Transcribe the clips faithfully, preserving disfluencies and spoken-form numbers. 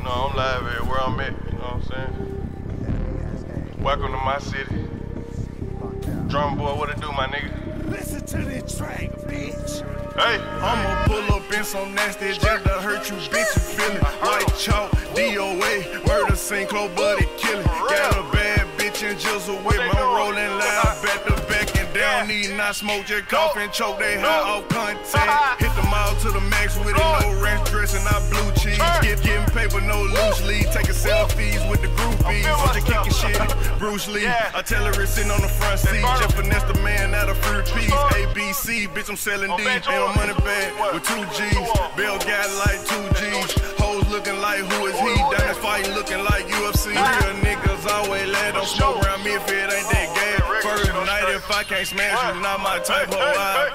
know, I'm live everywhere I'm at, you know what I'm saying? Welcome to my city. Drum boy, what it do, my nigga? Listen to this track, bitch. Hey! I'ma pull up in some nasty just to hurt you, bitch, you feelin' white chalk, D O A, murder scene, cold blooded killing. Got a bad bitch in jizzle with my rolling loud, back to back and down, need not smoke, just cough and choke, they high off contact. Hit the mile to the max with it, no ranch dressing, not blue cheese. Get, getting paper, no loose lead, taking selfies with the groupies. I'm just kicking shit, Bruce Lee, artillery sitting on the front seat, just finesse the man out of fruit peas. A B C, bitch, I'm selling D, and I'm money bag with two G's. Bill got like two G's. Hoes looking like who is he? Diamonds fighting looking like U F C. Real niggas always let them smoke around me if it ain't that gay. First night if I can't smash you, not my type of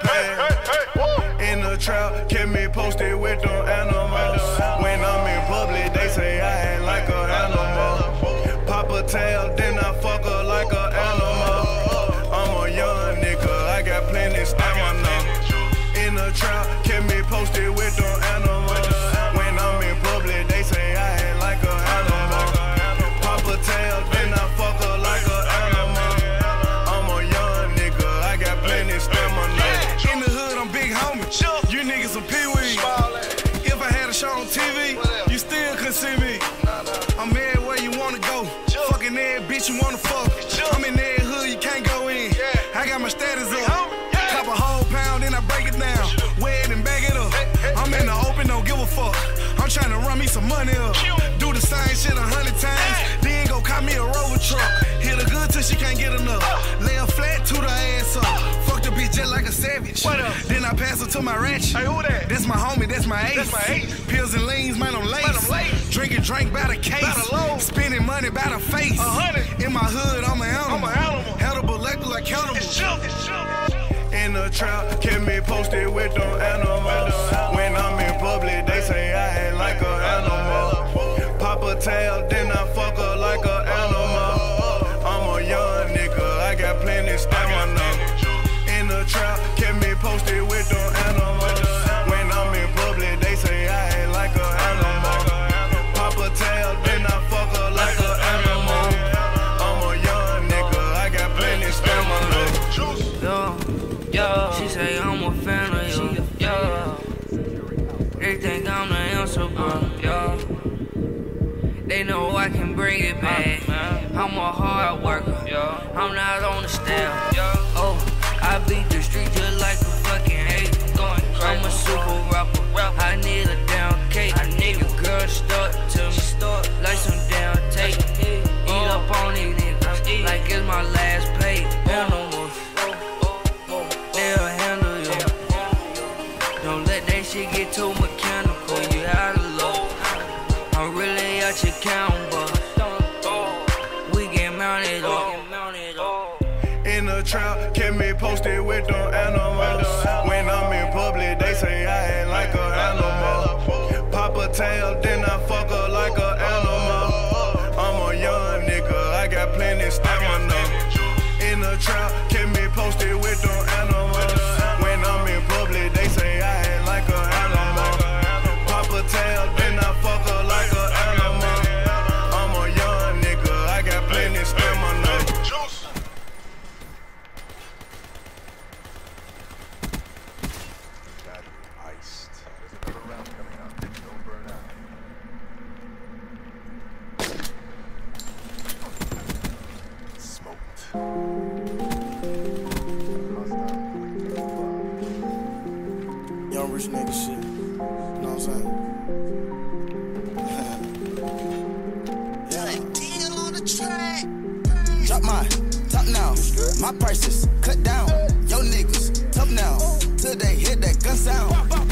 iPad. In the trap, kept me posted with them animals. When I'm in public, they say I ain't like an animal. Pop a tail, then I fuck her like an animal. I'm a young nigga, I got plenty stamina. In the trap, kept me posted with them animals. When I'm in public, they say I ain't like an animal. Pop a tail, then I fuck her like an animal. I'm a young nigga, I got plenty stamina. In the hood, I'm big homie. You niggas some pee-wee. If I had a show on T V, you still couldn't see me. I'm everywhere you wanna go. Fucking every bitch you wanna fuck. I'm in every hood, you can't go in. I got my status up. Cop a whole pound, then I break it down. Wear it and bag it up. I'm in the open, don't give a fuck. I'm trying to run me some money up. Do the same shit a hundred times, then go cop me a Rover truck. Hit her good till she can't get enough. Lay her flat, toot her ass up. Fuck the bitch just like a savage. Then I pass her to my ranch. Hey, who that? That's my homie, that's my ace. That's my ace. Pills and leans, man, I'm lace. Man, I'm lace. Drinking drink by the case. By the load. Spending money by the face. A hundred. In my hood, I'm an animal. I'm an animal. Edible, electrical, accountable. It's true, it's true. In the trap, kept me posted with them animals. When I'm in public, they say I ain't like an animal. Pop a tail, then I fuck her like an animal. I'm a young nigga, I got plenty stamina. In the trap, kept me posted with them animals. When I'm in public, they say I ain't like an animal. Pop a tail, then I fuck her like an animal. I'm a young nigga, I got plenty stamina. Yo. Yo, she say I'm a fan of you, yo. They think I'm the answer, bro, yo. They know I can bring it back. I'm a hard worker, yo. I'm not on the staff, yo. Oh, I beat the street just like a fucking hate. I'm a super rapper, I need a down cake. I need a girl stuck to me, like some down tape. Eat up on these niggas, like it's my last plate. No more. Shit get too mechanical, you out of luck. I'm really at your count, but we get mounted up. In the trap, kept me posted with them animals. When I'm in public, they say I ain't like an animal. Pop a tail, then I fuck her like an animal. I'm a young nigga, I got plenty stamina. In the trap, kept me posted with them animals. When I'm in public, they say I ain't like an animal. Pop a tail, then I fuck her like an animal. I'm a young nigga, I got plenty stamina. Got iced. There's another round coming up. Don't burn out. Young rich nigga shit. You know what I'm saying? Yeah. Deal on the track. Drop my top now. My prices cut down. Yo niggas tough now. Till they hit that gun sound.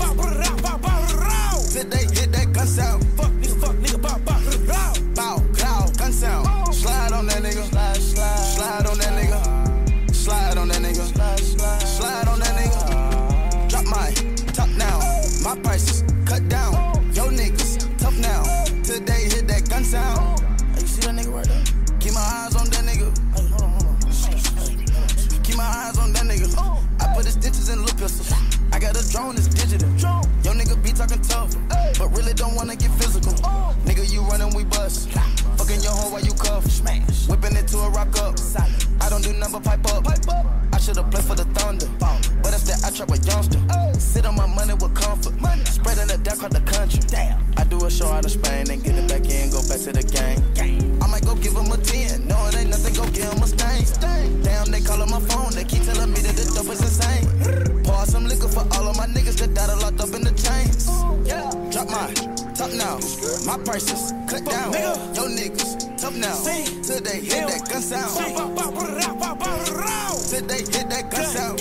Till they hit that gun sound. Fuck nigga, fuck nigga, bow, bow, bow, cloud, gun sound. Slide on that nigga. Slide, slide, slide on that nigga. Slide on that nigga. Slide, slide, slide on that nigga. Drop my top now. My prices cut down. Yo niggas tough now. Till they hit that gun sound. Hey, you see that nigga right there? Keep my eyes on that nigga. Hey, hold on, hold on. Keep my eyes on that nigga. I put his stitches in little pistols. I got a drone that's digital. Yo nigga nigga be talking tough, but really don't wanna get physical. Nigga, you running, we bust. Fucking your hoe while you cuff. Whipping it to a rock up. I don't do nothing but pipe up. I should've played for the Thunder, but instead I trap a youngster. Sit on my money with comfort. Spreading the deck across the country. I do a show out of Spain, then get it back in, go back to the game. I might go give him a ten. No, it ain't nothing, go give him a stain. Damn, they call on my phone, they keep telling me that the dope is insane. Pour some liquor for all of my niggas that died locked up in the chains. Drop my top now, my prices cut down. Yo niggas, tough now. Till they hit that gun sound. Till they hit that gun sound.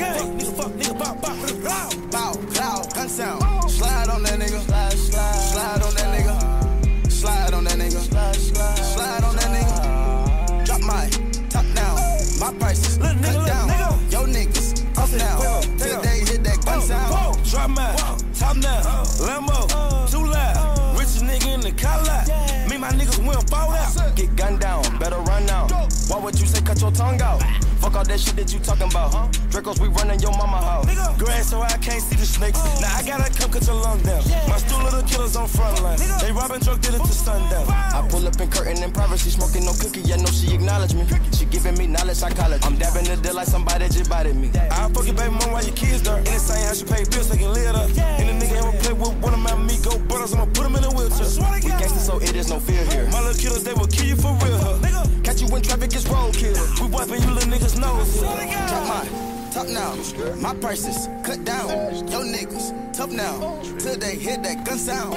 Bow, cloud, gun sound. Slide on that nigga. Slide on that nigga. Slide on that nigga. Slide on that nigga. Drop my top now, my prices cut down. Yo niggas, tough now. Till they hit that gun sound. Drop my top now, Lambo, too loud. Rich nigga in the collar. Me, my niggas will fall out. Get gunned down, better run now. Why would you say cut your tongue out? Fuck all that shit that you talking about. Huh? Dracos, we running your mama house. Grass so I can't see the snakes. Now I gotta come cut your lung down. My stool of the killers on front line. They robbing drug dealers to sundown. I pull up in curtain in privacy, smoking no cookie. Yeah, know she acknowledge me. She giving me knowledge psychology. I'm dabbing the deal like somebody just bought me. I'll fuck your baby mom while your kids dirt. In the same house you pay bills, they can live up. And the nigga ever play with one of my Migo brothers, I'ma put him in a wheelchair. We gangsta, so it is no fear here. My little killers, they will kill you for real, huh? Catch you when traffic is roadkill. We wiping you little niggas' nose. Drop my top now, my prices cut down. Yo niggas, tough now. Till they hit that gun sound.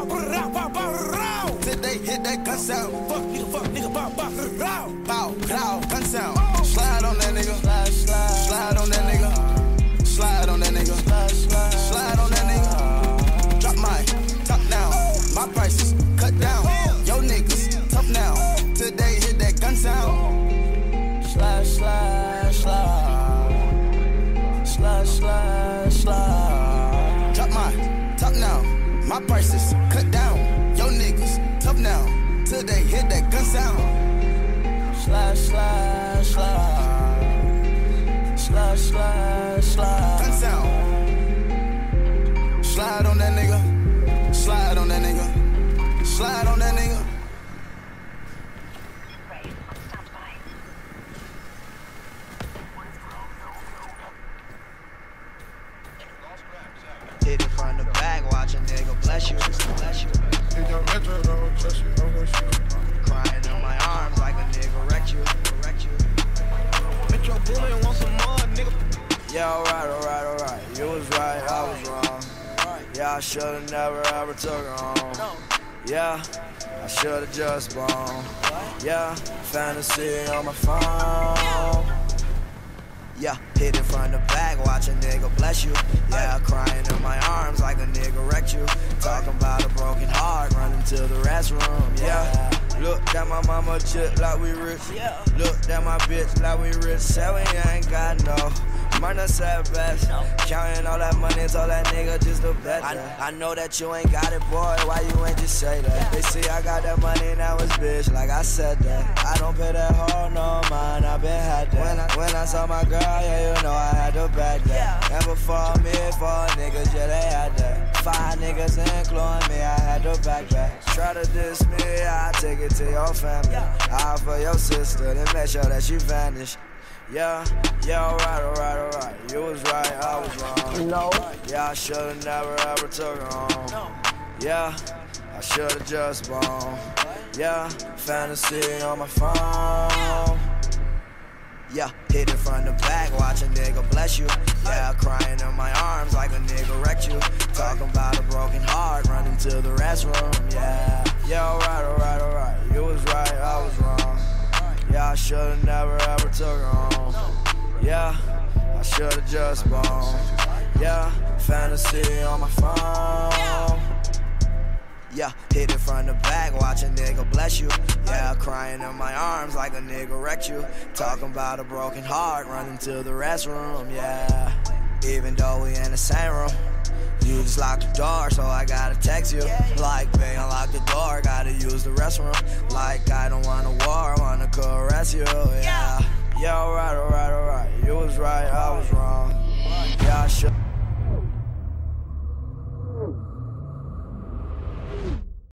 Till they hit that gun sound. Fuck nigga, fuck nigga, bow, bow, bow. Bow, cloud, gun sound. Slide on that nigga. Slide, slide, slide on that nigga. Slide on that nigga. Slide, slide, slide on that nigga. Drop my top now, my prices cut down. Yo niggas, tough now. Till they hit that gun sound. Slide, slide, slide. Slide, slide, slide. Drop my top now, my prices cut down. Yo niggas, tough now. Till they hit that gun sound. Slide, slide, slide. Slide, slide, slide. Gun sound. Slide on that nigga. Slide on that nigga. Slide on that nigga. Hit it from the back, watch a nigga bless you, bless you. If your metro don't trust you, I'm gonna shoot. Crying in my arms like a nigga wrecked you, wrecked you. Metro Boomin want some more, nigga. Yeah, alright, alright, alright. You was right, I was wrong. Yeah, I should've never ever took her home. Yeah, I should've just blown. Yeah, fantasy on my phone. Yeah, hit it from the back, watch a nigga bless you. Yeah, crying in my arms like a nigga wrecked you. Talking about a broken heart, running to the restroom. Yeah, look at my mama chip like we rich. Look at my bitch like we rich. Say we ain't got no money, said best. Counting all that money, told that nigga just a bet. I, I know that you ain't got it, boy. Why you ain't just say that? They see I got that money, now it's bitch. Like I said that. I don't pay that hoe no mind. I been had that. When I, when I saw my girl, yeah, you know I had to back that. And before me, four niggas, yeah, they had that. Five niggas including me, I had to back that. Try to diss me, I take it to your family. I for your sister, then make sure that she vanish. Yeah, yeah, alright, alright, alright. You was right, I was wrong. No. Yeah, I should've never ever took her home. Yeah, I should've just blown. Yeah, fantasy on my phone. Yeah, hit it from the back, watch a nigga bless you. Yeah, crying in my arms like a nigga wrecked you. Talking about a broken heart, running to the restroom. Yeah, yeah, alright, alright, alright. You was right, I was wrong. Yeah, I should've never ever took her home. Yeah, I should've just blown. Yeah, fantasy on my phone. Yeah, hit it from the back, watch a nigga bless you. Yeah, crying in my arms like a nigga wrecked you. Talking about a broken heart, running to the restroom. Yeah, even though we in the same room, you just locked the door, so I gotta text you. Like, babe, unlock the door, gotta use the restroom. Like, I don't want a war, I wanna caress you, yeah. Yeah, alright, alright, alright. You was right, I was wrong. Yeah, I should.